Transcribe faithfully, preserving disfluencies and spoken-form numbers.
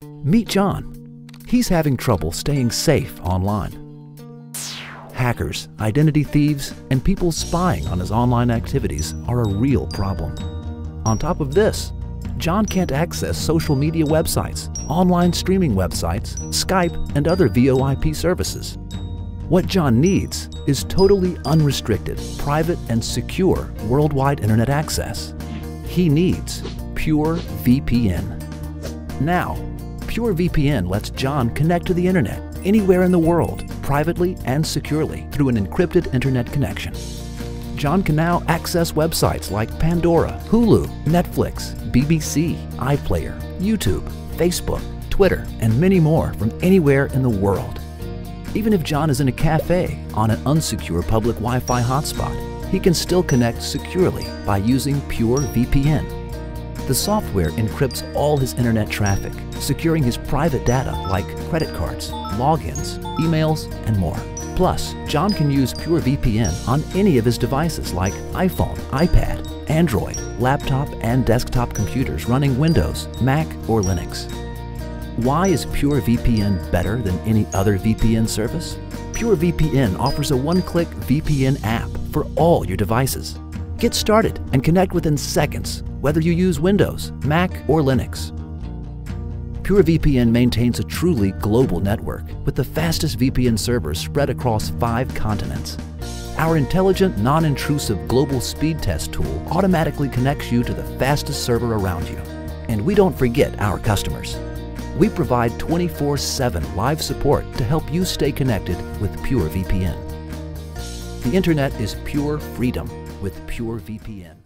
Meet John. He's having trouble staying safe online. Hackers, identity thieves, and people spying on his online activities are a real problem. On top of this, John can't access social media websites, online streaming websites, Skype, and other V O I P services. What John needs is totally unrestricted, private, and secure worldwide internet access. He needs Pure V P N. Now, Pure V P N lets John connect to the internet anywhere in the world, privately and securely through an encrypted internet connection. John can now access websites like Pandora, Hulu, Netflix, B B C, iPlayer, YouTube, Facebook, Twitter, and many more from anywhere in the world. Even if John is in a cafe on an unsecure public Wi-Fi hotspot, he can still connect securely by using Pure V P N. The software encrypts all his internet traffic, securing his private data like credit cards, logins, emails, and more. Plus, John can use Pure V P N on any of his devices like iPhone, iPad, Android, laptop, and desktop computers running Windows, Mac, or Linux. Why is Pure V P N better than any other V P N service? Pure V P N offers a one-click V P N app for all your devices. Get started and connect within seconds, whether you use Windows, Mac, or Linux. Pure V P N maintains a truly global network with the fastest V P N servers spread across five continents. Our intelligent, non-intrusive global speed test tool automatically connects you to the fastest server around you. And we don't forget our customers. We provide twenty-four seven live support to help you stay connected with Pure V P N. The internet is pure freedom with Pure V P N.